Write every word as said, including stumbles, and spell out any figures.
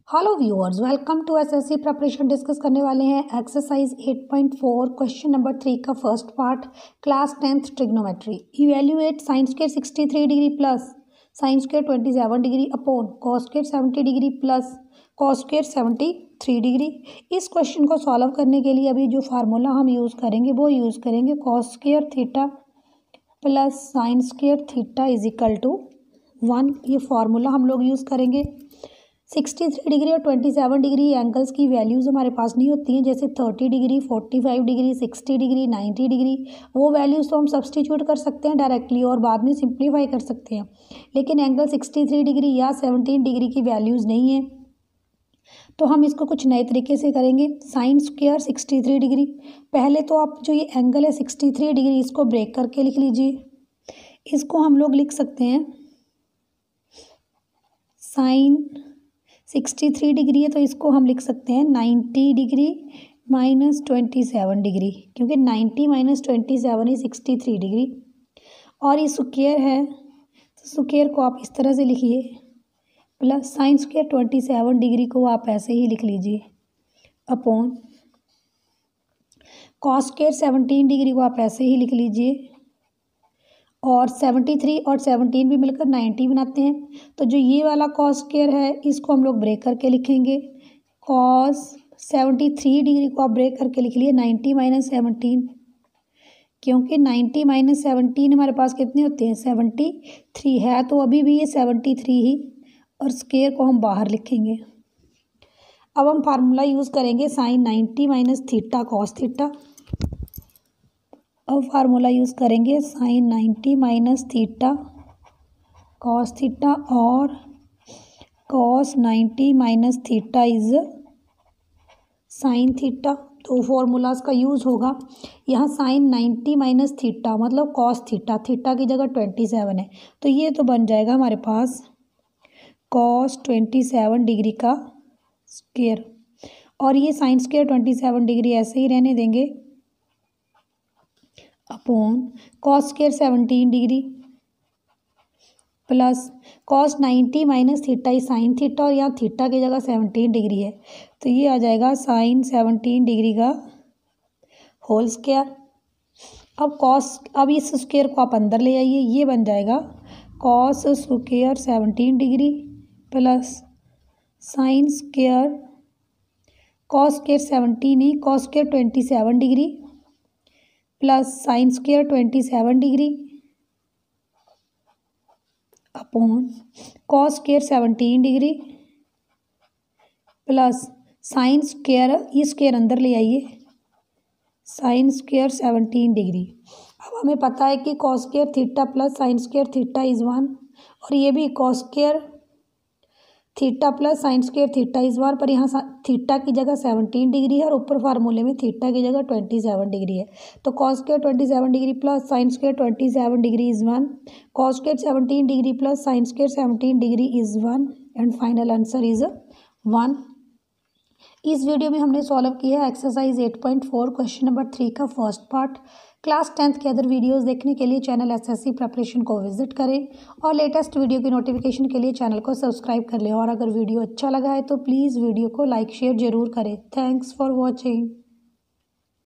Hello viewers, welcome to SSC preparation. Discuss करने वाले हैं exercise eight point four question number three का first part, class tenth trigonometry. Evaluate sine square sixty three degree plus sine square twenty seven degree upon cos square seventy degree plus cos square seventy three degree. इस question को solve करने के लिए अभी जो formula हम use करेंगे वो यूज़ करेंगे cos square theta plus sine square theta is equal to one. ये फार्मूला हम लोग यूज़ करेंगे। सिक्सटी थ्री डिग्री और ट्वेंटी सेवन डिग्री एंगल्स की वैल्यूज़ हमारे पास नहीं होती हैं, जैसे thirty degree, forty five degree, sixty degree, ninety degree. वो वैल्यूज़ तो हम सब्सटीट्यूट कर सकते हैं डायरेक्टली और बाद में सिंप्लीफाई कर सकते हैं, लेकिन एंगल सिक्सटी थ्री डिग्री या सेवनटीन डिग्री की वैल्यूज़ नहीं है। तो हम इसको कुछ नए तरीके से करेंगे। Sine square sixty three degree, पहले तो आप जो ये एंगल है सिक्सटी थ्री डिग्री इसको ब्रेक करके लिख लीजिए। इसको हम लोग लिख सकते हैं साइन सिक्सटी थ्री डिग्री है तो इसको हम लिख सकते हैं ninety degree minus twenty seven degree, क्योंकि नाइन्टी माइनस ट्वेंटी सेवन ही सिक्सटी थ्री डिग्री। और ये स्क्वायर है तो स्क्वायर को आप इस तरह से लिखिए, plus sine square twenty seven degree को आप ऐसे ही लिख लीजिए upon cos square seventeen degree को आप ऐसे ही लिख लीजिए। और सेवेंटी थ्री और सेवनटीन भी मिलकर नाइन्टी बनाते हैं, तो जो ये वाला कॉस स्क्वायर है इसको हम लोग ब्रेक करके लिखेंगे। कॉस सेवेंटी थ्री डिग्री को आप ब्रेक करके लिख लिए नाइन्टी माइनस सेवनटीन, क्योंकि नाइन्टी माइनस सेवनटीन हमारे पास कितने होते हैं सेवेंटी थ्री है, तो अभी भी ये सेवेंटी थ्री ही, और स्क्वायर को हम बाहर लिखेंगे। अब हम फार्मूला यूज़ करेंगे sine ninety minus theta cos theta. अब फार्मूला यूज़ करेंगे sine ninety minus theta cos theta और cos ninety minus theta is sine theta. तो फार्मूलाज का यूज़ होगा। यहाँ साइन नाइन्टी माइनस थीटा मतलब कॉस थीटा, थीटा की जगह ट्वेंटी सेवन है, तो ये तो बन जाएगा हमारे पास कॉस ट्वेंटी सेवन डिग्री का स्क्वायर, और ये sine square twenty seven degree ऐसे ही रहने देंगे upon cos square seventeen degree plus cos ninety minus theta ही साइन थीटा, और यहाँ थीटा की जगह सेवनटीन डिग्री है, तो ये आ जाएगा साइन सेवनटीन डिग्री का होल स्क्वायर। अब कॉस अब इस स्क्वायर को आप अंदर ले आइए, ये बन जाएगा cos square seventeen degree plus sine square cos square seventeen ही cos square twenty seven degree plus sine square twenty seven degree upon cos square seventeen degree plus sine square, ये स्क्वायर अंदर ले आइए, साइन स्क्वायर सेवनटीन डिग्री। अब हमें पता है कि cos square theta plus sine square theta is one, और ये भी cos square theta plus sine square theta is one, पर यहाँ थीटा की जगह सेवनटीन डिग्री है और ऊपर फार्मूले में थीटा की जगह ट्वेंटी सेवन डिग्री है, तो cos square twenty seven degree plus sine square twenty seven degree is one, cos square seventeen degree plus sine square seventeen degree is one, and final answer is one. इस video में हमने solve किया है exercise eight point four question number three का first part. Class tenth के other videos देखने के लिए चैनल एसएससी प्रिपरेशन को विजिट करें और लेटेस्ट वीडियो की नोटिफिकेशन के लिए चैनल को सब्सक्राइब कर लें। और अगर वीडियो अच्छा लगा है तो प्लीज़ वीडियो को लाइक शेयर ज़रूर करें। Thanks for watching.